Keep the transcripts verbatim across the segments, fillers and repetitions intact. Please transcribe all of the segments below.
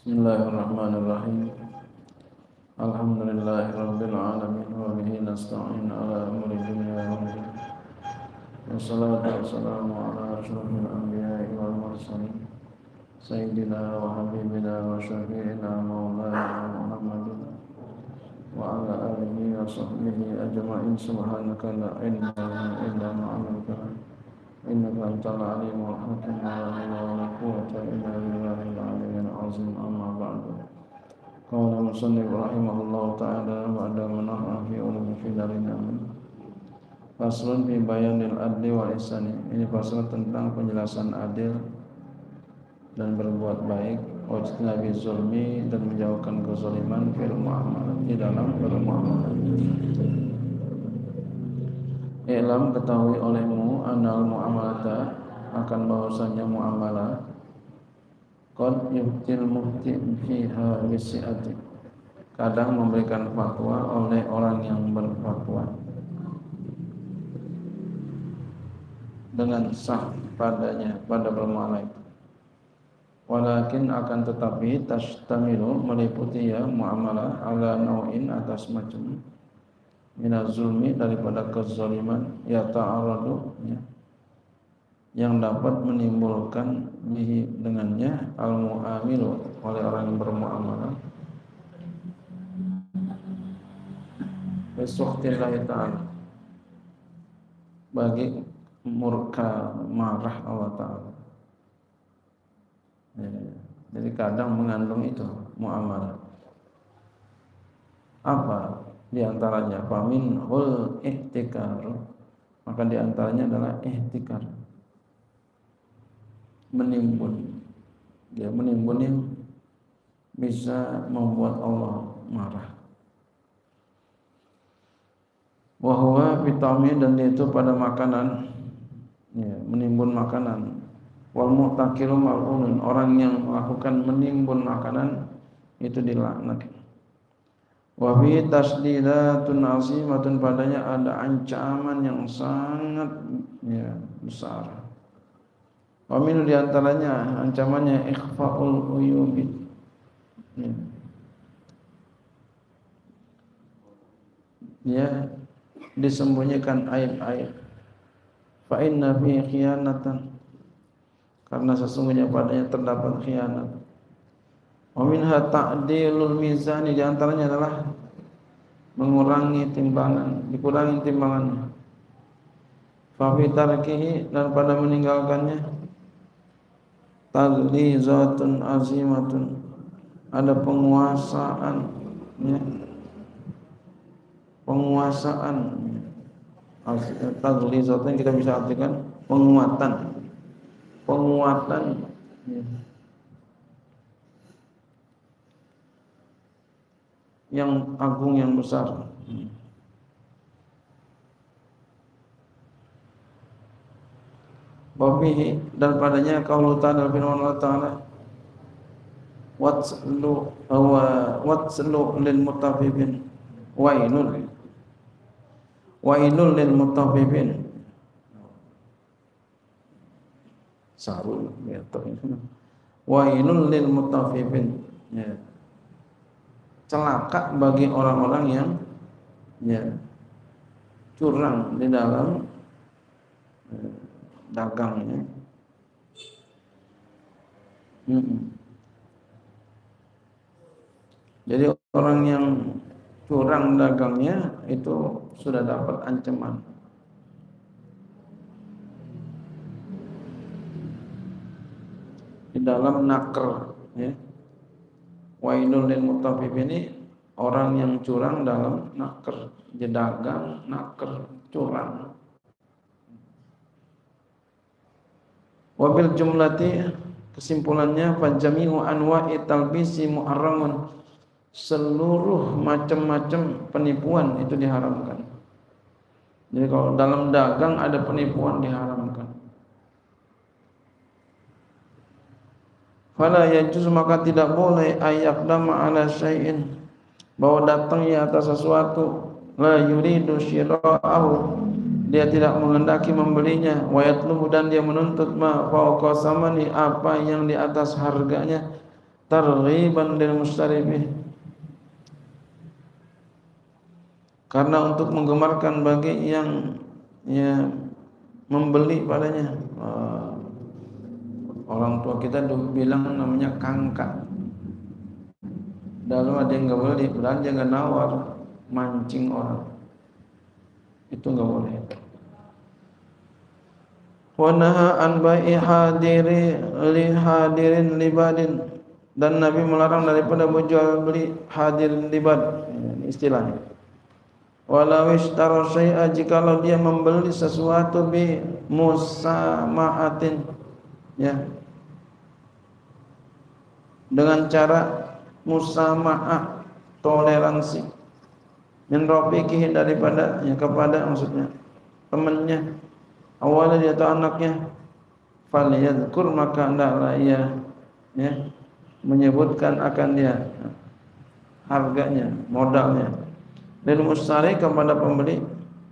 Bismillahirrahmanirrahim. Alhamdulillahirabbil alamin wa bihi nasta'in ala umuri dunya wad din. Wassalatu wassalamu ala asyrofil anbiya'i wal mursalin sayyidina wa habibina wa syafi'ina maulana Muhammadin wa ala alihi wa sahbihi ajma'in. Subhanaka la ilma lana illa ma 'allamtana innaka antal alimul hakim. La haula wa la quwwata illa billahil aliyyil azim. Amma ba'du. Qala musannif rahimahullahu ta'ala ba'da manah fi ulum fi darin amin. Faslun fi bayanil adli wal ihsani. Ini fasal tentang penjelasan adil dan berbuat baik, wajtinabi zulmi dan menjauhkan kezaliman fil muamalah, di dalam bermuamalah. I'lam, ketahui olehmu, anal muamalata, akan bahwasanya muamalah qad yuftil mufti fiha bisi'ati, kadang memberikan fatwa oleh orang yang berfatwa dengan sah padanya pada bermuamalah itu. Walakin akan tetapi tashtamilu, meliputi ya muamalah, ala nau'in, atas macam minaz zulmi, daripada kezaliman, ya ta'aradu, ya, yang dapat menimbulkan bihi dengannya al-mu'amilu, oleh orang yang bermuamalah, bisukhtillahi ta'ala, bagi murka marah Allah Ta'ala. Ya, jadi kadang mengandung itu muamalah. Apa di antaranya? Famin hul ihtikar, maka di antaranya adalah ihtikar, menimbun. Dia menimbun yang bisa membuat Allah marah. Wa huwa bitami, dan itu pada makanan, ya, menimbun makanan. Wal mu'takiru mal'unun, orang yang melakukan menimbun makanan itu dilaknat. Wa fi tasdidatun azimatun, padanya ada ancaman yang sangat, ya, besar. Wa min, di antaranya ancamannya ikhfaul uyubi, ya, ya, disembunyikan aib-aib. Fa inna fi khiyanatan, karena sesungguhnya padanya terdapat khianat. Wa minha ta'dilul mizan, di antaranya adalah mengurangi timbangan, dikurangi timbangannya. Fa fi tarkihi, dan pada meninggalkannya, taglizatun azimatun, ada penguasaan, ya, penguasaan. Taglizatun kita bisa artikan penguatan, penguatan, ya, yang agung, yang besar. Wabihi, dan padanya qaulu ta'ala, firman Allah Ta'ala, watslu wa watslu lil mutaffifin wailul wailul lil mutaffifin sarul, ya, wailul lil mutaffifin, ya, celaka bagi orang-orang yang, ya, curang di dalam, ya, dagangnya. Hmm. Jadi orang yang curang dagangnya itu sudah dapat ancaman. Di dalam nakr, ya, wailul lil mutaffifin, ini orang yang curang dalam nakr, dagang nakr, curang. Wabil jumlati, kesimpulannya, fajami'u anwa'i talbisi muharramun, seluruh macam-macam penipuan itu diharamkan. Jadi kalau dalam dagang ada penipuan, diharamkan. Fala yajuz, maka tidak boleh ayaqdama ala syai'in, bahwa datangnya atas sesuatu, la yuridu syira'ahu, dia tidak menghendaki membelinya, wa yatlubu, dan dia menuntut ma fawqa samani, apa yang di atas harganya, targhiban lil mushtari bih, karena untuk menggemarkan bagi yang ya membeli padanya. Uh, orang tua kita dulu bilang namanya kangka. Dalam ada yang nggak boleh, berarti dia nggak nawar, mancing orang, itu nggak boleh. Wa naha an bai'i hadiri li hadirin libadin, dan Nabi melarang daripada berjual beli hadirin libad, ini istilahnya. Walau ishtara syai'a, jikalau dia membeli sesuatu bi musama'atin, ya, dengan cara musama'ah, toleransi, min rafiqihi, daripada ya, kepada maksudnya temannya, awalnya dia atau anaknya, falyadhkur, maka hendaklah ia ya menyebutkan akan dia harganya, modalnya, lil mushtari, kepada pembeli,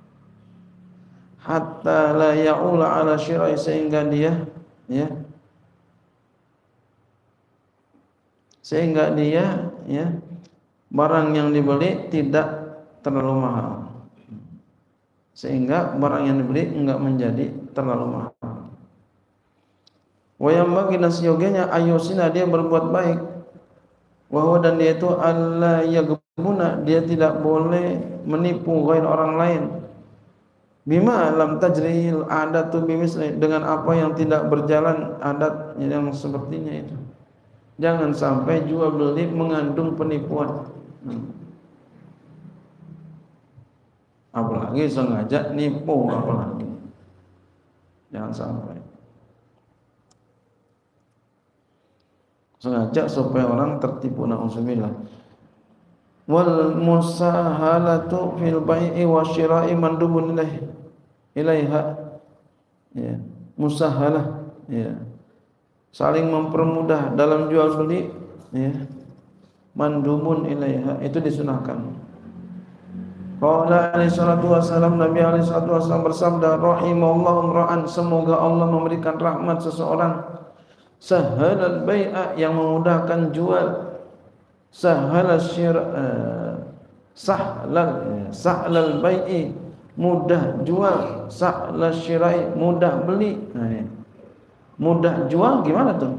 hatta la ya'ula ala syira'i, sehingga dia ya sehingga dia ya barang yang dibeli tidak terlalu mahal, sehingga barang yang dibeli enggak menjadi terlalu mahal. Wa yang bagi nasiyogianya ayusina, dia berbuat baik, wahwa, dan dia itu alla yagbuna, dia tidak boleh menipu ghair orang lain, bima lam tajrihil adatu bimisli, dengan apa yang tidak berjalan adat yang sepertinya itu. Jangan sampai jual beli mengandung penipuan, hmm. apalagi sengaja nipu, apalagi jangan sampai sengaja supaya orang tertipu, na'udzubillah. Wal musahalatu fil bai'i wasyira'i mandubun ilaih ilaiha, ya, musahalah, ya, saling mempermudah dalam jual beli, ya, mandubun ilaiha, itu disunahkan. Qala alaihi salatu wassalam, Nabi alaihi salatu wassalam bersabda, rahimallahu imra'an, semoga Allah memberikan rahmat seseorang, sahalal bai'a, yang memudahkan jual, sahalal syira' sahlal sahlal bai'i, mudah jual, sahlal syira'i, mudah beli. Nah, ini mudah jual gimana tuh?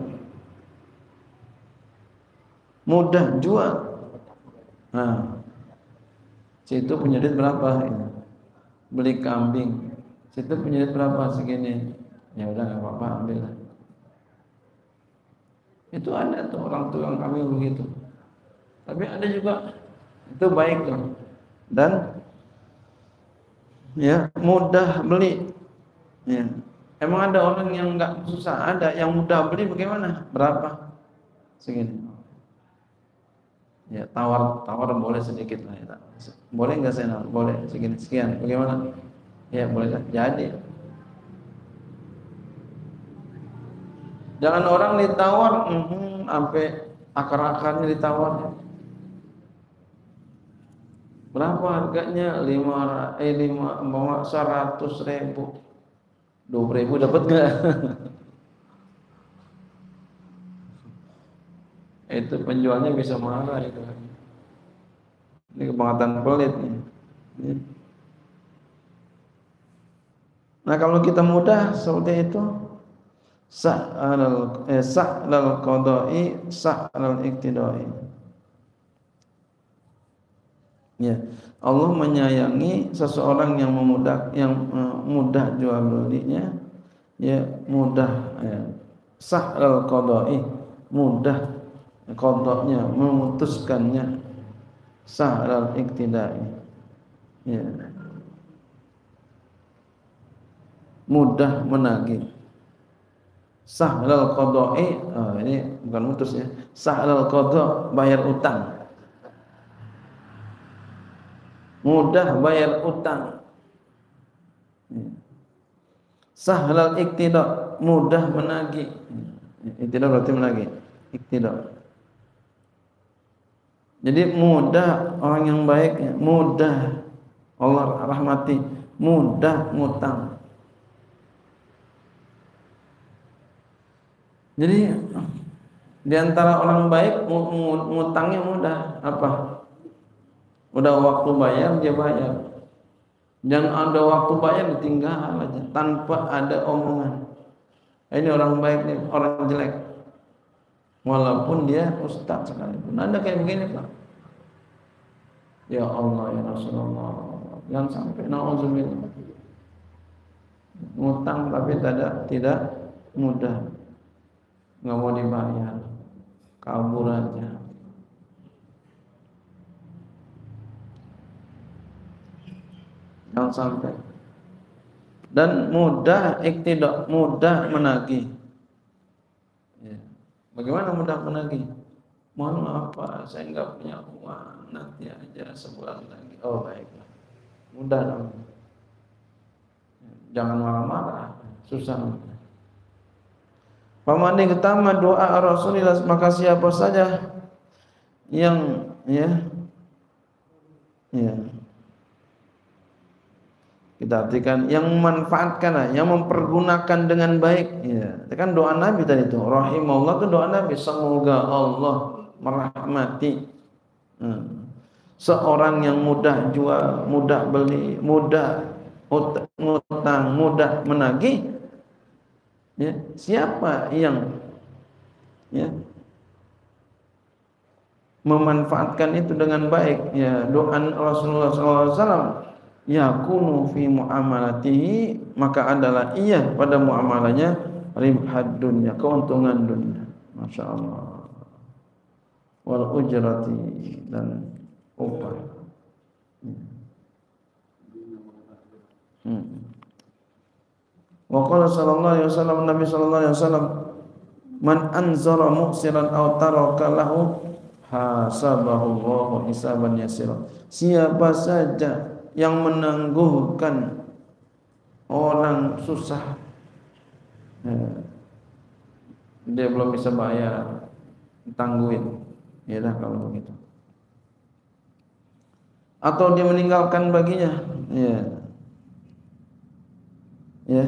Mudah jual. Nah, situ punya duit berapa? Beli kambing. Situ punya duit berapa? Segini. Ya udah, nggak apa-apa, ambil lah. Itu ada tuh orang tua yang kambing begitu. Tapi ada juga itu baik tuh. Dan ya mudah beli. Ya. Emang ada orang yang enggak susah, ada yang mudah beli, bagaimana? Berapa? Segini. Ya, tawar tawar boleh sedikit lah ya. Boleh enggak saya? Boleh segini sekian. Bagaimana? Ya, boleh jadi. Jangan orang ditawar, mm, sampai akar-akarnya ditawar. Berapa harganya? Lima, eh lima, bawa seratus ribu. Dua puluh ribu dapat nggak? Itu penjualnya bisa marah itu. Ini kebangetan pelit nih. Nah, kalau kita mudah seperti itu, sa'alal eh, sa'lal qada'i sa'lal iktidai. Ya, Allah menyayangi seseorang yang memudah, yang uh, mudah jual belinya, ya, mudah, ya, sa'lal qada'i, mudah qada'nya, memutuskannya, sa'lal iktidai, ya, mudah menagih. Sahlal qada'i, oh, ini bukan mutus ya. Sahlal qada', bayar utang. Mudah bayar utang. Sahlal iktida', mudah menagih. Iktida' berarti menagih. Iktida'. Jadi mudah, orang yang baik, mudah Allah rahmati, mudah ngutang. Jadi Di antara orang baik ngutangnya mudah apa? Udah waktu bayar dia bayar. Jangan ada waktu bayar ditinggal aja tanpa ada omongan. Ini orang baik nih, orang jelek. Walaupun dia ustaz sekalipun. Ada kayak begini Pak. Ya Allah ya Rasulullah. Jangan sampai nauzubillah. Ngutang tapi tidak tidak mudah. Enggak mau dibayar. Kabur aja. Jangan sampai. Dan mudah iktidak, mudah menagih. Ya. Bagaimana mudah menagih? Mohon maaf Pak, saya enggak punya uang, nanti aja sebulan lagi. Oh baiklah. Mudah dong. Jangan marah-marah, susah. Pamane ketama doa Rasulullah, maka siapa saja yang ya ya kita artikan yang memanfaatkan, yang mempergunakan dengan baik ya. Itu kan doa Nabi tadi itu. Rahimahullah itu doa Nabi, semoga Allah merahmati hmm. seorang yang mudah jual, mudah beli, mudah utang, mudah menagih. Ya, siapa yang ya memanfaatkan itu dengan baik ya, doa Rasulullah sallallahu alaihi wasallam yakunu fi muamalatihi, maka adalah ia pada muamalahnya ribhad dunya, keuntungan dunia, masya Allah, wal ujrati, dan upah. hmm. Wa qala sallallahu alaihi wasallam, Nabi sallallahu alaihi wasallam, man anzara muksiran aw taraka lahu hasabahu Allahu hisaban yasira. Siapa saja yang menangguhkan orang susah, dia belum bisa bayar, tangguhin, ya dah kalau begitu. Atau dia meninggalkan baginya, ya, ya,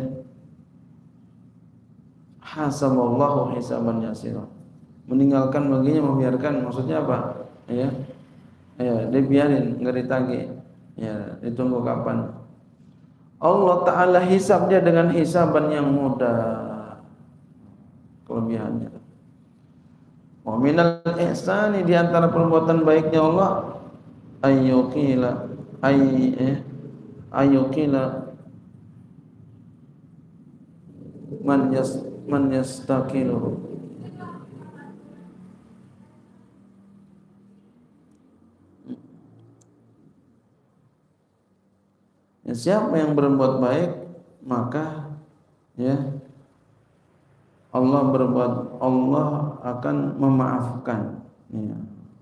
hasaballahu hisaban yasira. Meninggalkan baginya, membiarkan, maksudnya apa? Ya, ya, dibiarin, nggak ditagih. Ya, ditunggu kapan. Allah Ta'ala hisab dia dengan hisaban yang mudah. Kelebihannya. Wa minal ihsani, di antara perbuatan baiknya Allah, ayyukila ay eh, ayyukila man yas man yastaqilu. Ya, siapa yang berbuat baik, maka ya Allah berbuat, Allah akan memaafkan. Ya.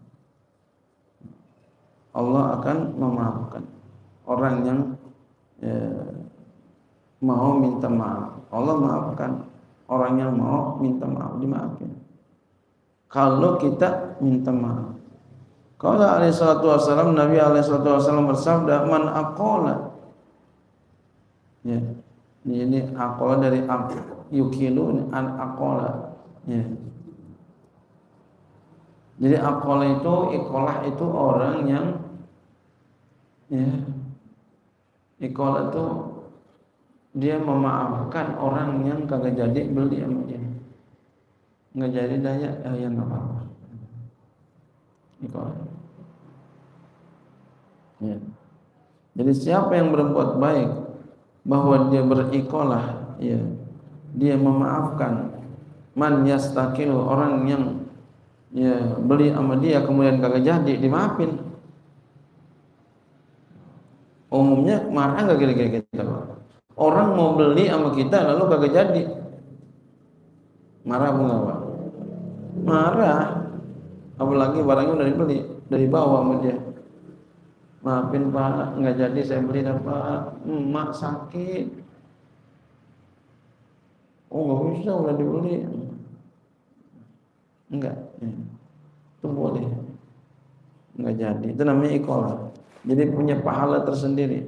Allah akan memaafkan orang yang ya, mau minta maaf. Allah maafkan orang yang mau minta maaf, dimaafin. Kalau kita minta maaf. Kalau alaihi salatu wasallam, Nabi alaihi salatu wasallam bersabda, man aqala, ya, ini aqala dari ak, yukilu an aqala, ya. Jadi aqala itu, iqalah itu orang yang ya, iqalah itu dia memaafkan orang yang kagak jadi beli sama dia, nggak jadi daya, eh, ya nggak apa-apa. Iqalah. Ya. Jadi siapa yang berbuat baik, bahwa dia beriqalah, ya, dia memaafkan, man yastaqilu, orang yang ya beli sama dia kemudian kagak jadi, dimaafin. Umumnya marah nggak kira-kira kita? Orang mau beli sama kita lalu kagak jadi, marah apa enggak? Marah. Apalagi barangnya udah dibeli, dari bawah sama dia. Maafin Pak, nggak jadi saya beli dah Pak, emak sakit. Oh nggak bisa, udah dibeli. Enggak, itu boleh. Nggak jadi, itu namanya iqalah. Jadi punya pahala tersendiri.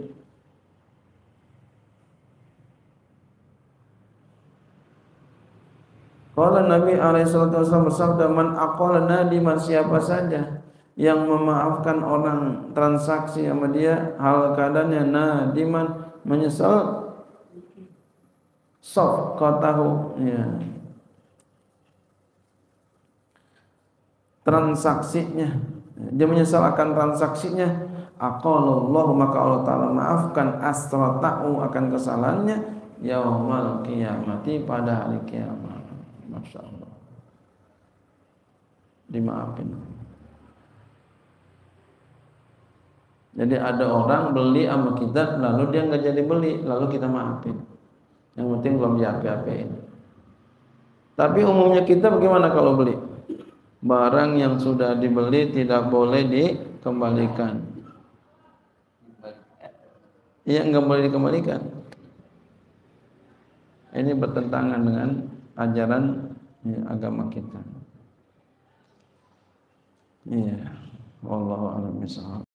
Qala Nabi alaihi salatu wasallam bersabda, man aqala nadiman, siapa saja yang memaafkan orang transaksi sama dia hal keadaannya nadiman, menyesal safqatahu, ya, transaksinya, dia menyesal akan transaksinya, aqalallahu, maka Allah Ta'ala maafkan asratahu, akan kesalahannya, yaumal qiyamati, pada hari kiamat. Masya Allah, dimaafin. Jadi ada orang beli sama kita, lalu dia nggak jadi beli, lalu kita maafin. Yang penting belum diapi-apiin. Tapi umumnya kita bagaimana kalau beli? Barang yang sudah dibeli tidak boleh dikembalikan. Iya, nggak boleh dikembalikan. Ini bertentangan dengan ajaran, ya, agama kita. Iya, wallahu a'lam bishawab.